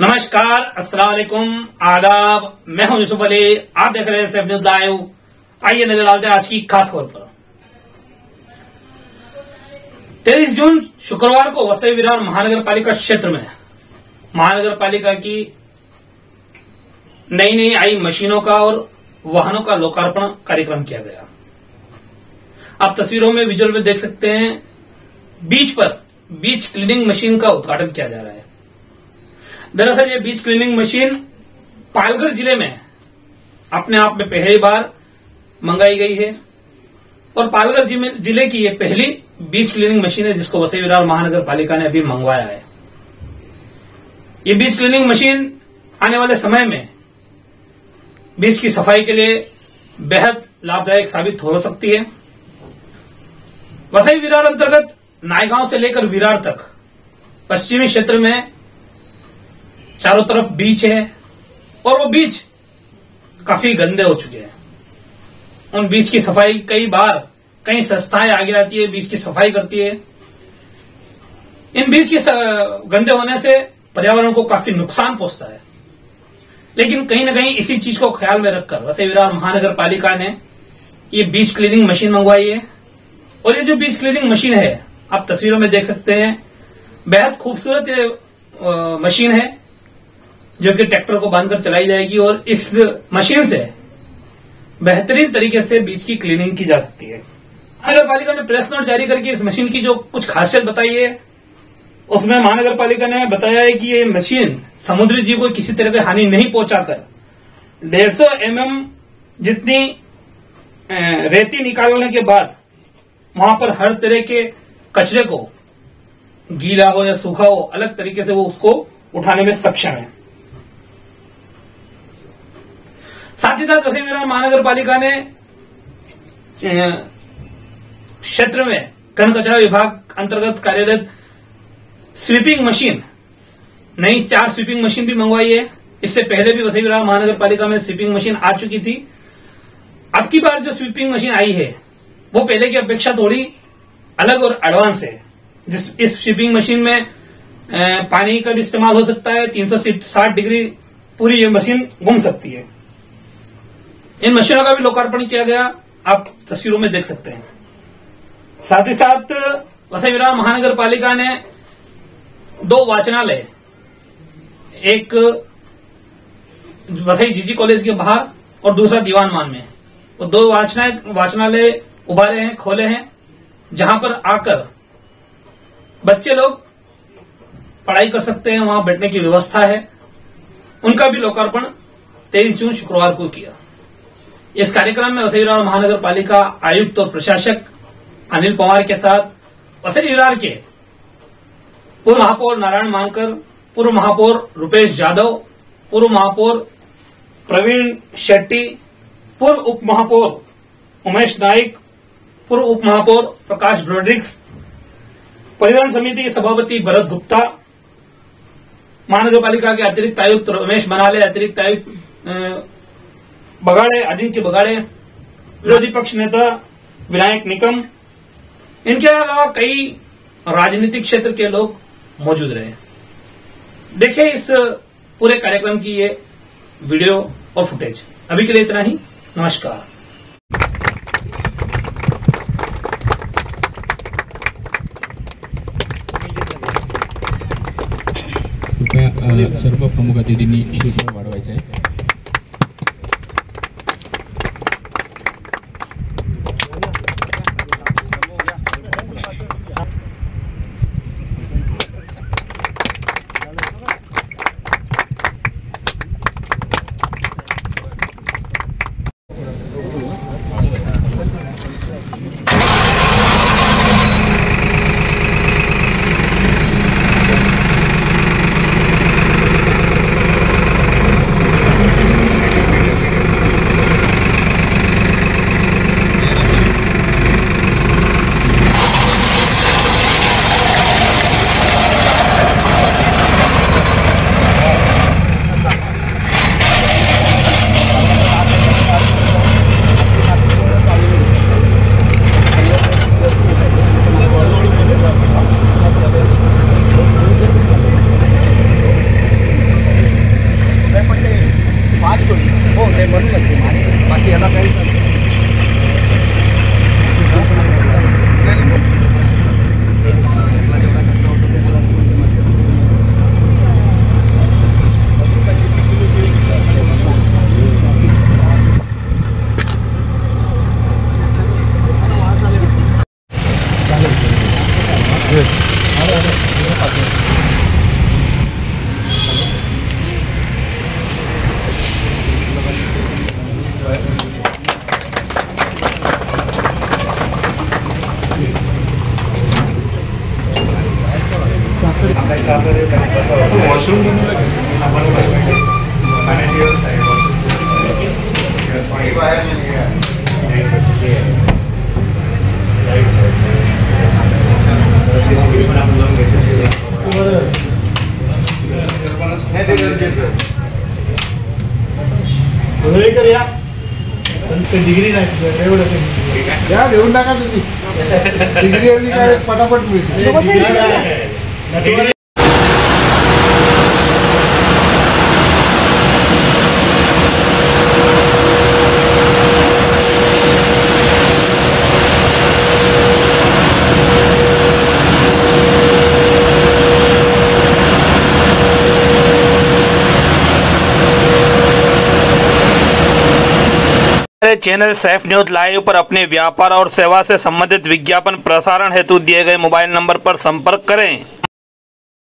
नमस्कार, अस्सलाम वालेकुम, आदाब। मैं हूं यूसुफ अली, आप देख रहे हैं सेफ न्यूज लाइव। आइए नजर डालते हैं आज की खास खबर पर। 23 जून शुक्रवार को वसई विरार महानगर पालिका क्षेत्र में महानगर पालिका की नई आई मशीनों का और वाहनों का लोकार्पण कार्यक्रम किया गया। आप तस्वीरों में विजुअल में देख सकते हैं, बीच क्लीनिंग मशीन का उद्घाटन किया जा रहा है। दरअसल ये बीच क्लीनिंग मशीन पालघर जिले में अपने आप में पहली बार मंगाई गई है और पालघर जिले की ये पहली बीच क्लीनिंग मशीन है जिसको वसई विरार महानगर पालिका ने अभी मंगवाया है। ये बीच क्लीनिंग मशीन आने वाले समय में बीच की सफाई के लिए बेहद लाभदायक साबित हो सकती है। वसई विरार अंतर्गत नायगांव से लेकर विरार तक पश्चिमी क्षेत्र में चारों तरफ बीच है और वो बीच काफी गंदे हो चुके हैं। उन बीच की सफाई कई संस्थाएं आगे आती है, बीच की सफाई करती है। इन बीच के गंदे होने से पर्यावरण को काफी नुकसान पहुंचता है, लेकिन कहीं न कहीं इसी चीज को ख्याल में रखकर वसई विरार महानगर पालिका ने ये बीच क्लीनिंग मशीन मंगवाई है। और ये जो बीच क्लीनिंग मशीन है, आप तस्वीरों में देख सकते हैं, बेहद खूबसूरत मशीन है जो कि ट्रैक्टर को बांधकर चलाई जाएगी और इस मशीन से बेहतरीन तरीके से बीच की क्लीनिंग की जा सकती है। महानगर पालिका ने प्रेस नोट जारी करके इस मशीन की जो कुछ खासियत बताई है, उसमें महानगर पालिका ने बताया है कि ये मशीन समुद्री जीव को किसी तरह की हानि नहीं पहुंचाकर 150 mm जितनी रेती निकालने के बाद वहां पर हर तरह के कचरे को, गीला हो या सूखा हो, अलग तरीके से वो उसको उठाने में सक्षम है। साथ ही साथ वसई विरार महानगर पालिका ने क्षेत्र में घन कचरा विभाग अंतर्गत कार्यरत स्वीपिंग मशीन, नई 4 स्वीपिंग मशीन भी मंगवाई है। इससे पहले भी वसई विरार महानगर पालिका में स्वीपिंग मशीन आ चुकी थी। अब की बार जो स्वीपिंग मशीन आई है वो पहले की अपेक्षा थोड़ी अलग और एडवांस है। इस स्वीपिंग मशीन में पानी का भी इस्तेमाल हो सकता है। 360 डिग्री पूरी ये मशीन घूम सकती है। इन मशीनों का भी लोकार्पण किया गया, आप तस्वीरों में देख सकते हैं। साथ ही साथ वसई विरार महानगर पालिका ने 2 वाचनालय, एक वसई जीजी कॉलेज के बाहर और दूसरा दीवान मान में, वो 2 वाचनालय उभारे हैं, खोले हैं, जहां पर आकर बच्चे लोग पढ़ाई कर सकते हैं। वहां बैठने की व्यवस्था है। उनका भी लोकार्पण 23 जून शुक्रवार को किया। इस कार्यक्रम में वसई विरार महानगर पालिका आयुक्त और प्रशासक अनिल पवार के साथ वसई विरार के पूर्व महापौर नारायण मानकर, पूर्व महापौर रुपेश यादव, पूर्व महापौर प्रवीण शेट्टी, पूर्व उप महापौर उमेश नाइक, पूर्व उप महापौर प्रकाश ड्रोड्रिक्स, परिवहन समिति के सभापति भरत गुप्ता, महानगर पालिका के अतिरिक्त आयुक्त रमेश बनाले, अतिरिक्त आयुक्त बगाड़े अजिंक्य बगाड़े, विरोधी पक्ष नेता विनायक निकम, इनके अलावा कई राजनीतिक क्षेत्र के लोग मौजूद रहे। देखिए इस पूरे कार्यक्रम की ये वीडियो और फुटेज। अभी के लिए इतना ही, नमस्कार। कृपया सर्व प्रमुख अतिथींनी शुल्क वाढवायचं आहे। वॉशरूम डिग्री नाही या देऊन टाका तुम्ही डिग्री काय पटापट मिळते. हमारे चैनल सैफ न्यूज़ लाइव पर अपने व्यापार और सेवा से संबंधित विज्ञापन प्रसारण हेतु दिए गए मोबाइल नंबर पर संपर्क करें।